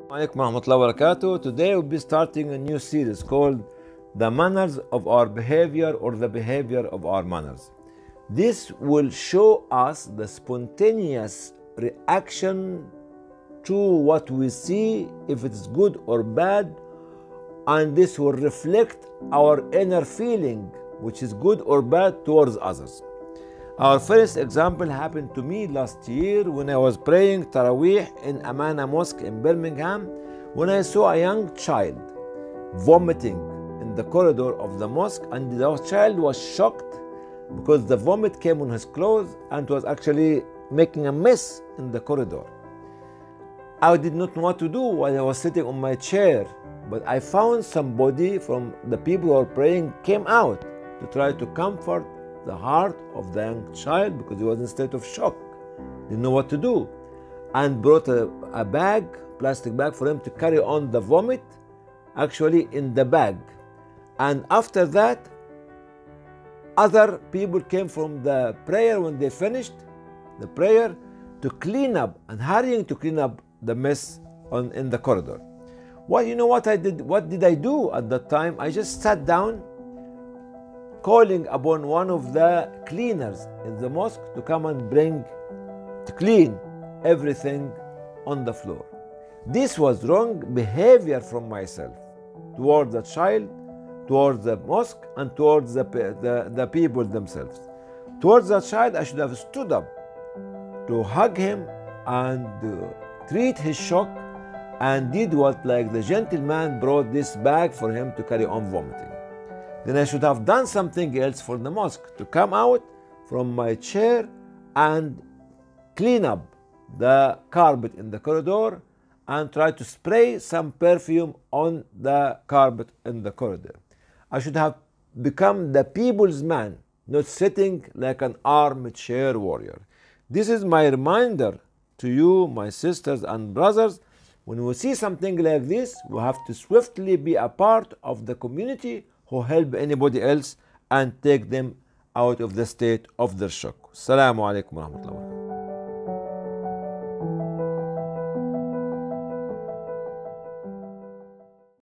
Alaikum warahmatullahi wabarakatuh. Today we'll be starting a new series called The Manners of Our Behavior or the Behavior of Our Manners. This will show us the spontaneous reaction to what we see, if it's good or bad, and this will reflect our inner feeling, which is good or bad towards others. Our first example happened to me last year when I was praying Taraweeh in Amana Mosque in Birmingham, when I saw a young child vomiting in the corridor of the mosque, and the child was shocked because the vomit came on his clothes and was actually making a mess in the corridor. I did not know what to do while I was sitting on my chair, but I found somebody from the people who were praying came out to try to comfort the heart of the young child because he was in a state of shock, didn't know what to do, and brought a bag, plastic bag, for him to carry on the vomit, actually in the bag. And after that, other people came from the prayer when they finished the prayer to clean up and hurrying to clean up the mess in the corridor. Well, you know what I did? What did I do at that time? I just sat down, calling upon one of the cleaners in the mosque to come and to clean everything on the floor. This was wrong behavior from myself towards the child, towards the mosque, and towards the people themselves. Towards the child, I should have stood up to hug him and treat his shock, and did what, like the gentleman brought this bag for him to carry on vomiting. Then I should have done something else for the mosque, to come out from my chair and clean up the carpet in the corridor and try to spray some perfume on the carpet in the corridor. I should have become the people's man, not sitting like an armchair warrior. This is my reminder to you, my sisters and brothers. When we see something like this, we have to swiftly be a part of the community who help anybody else and take them out of the state of their shock. Assalamu alaikum wa rahmatullahi wa barakatuh.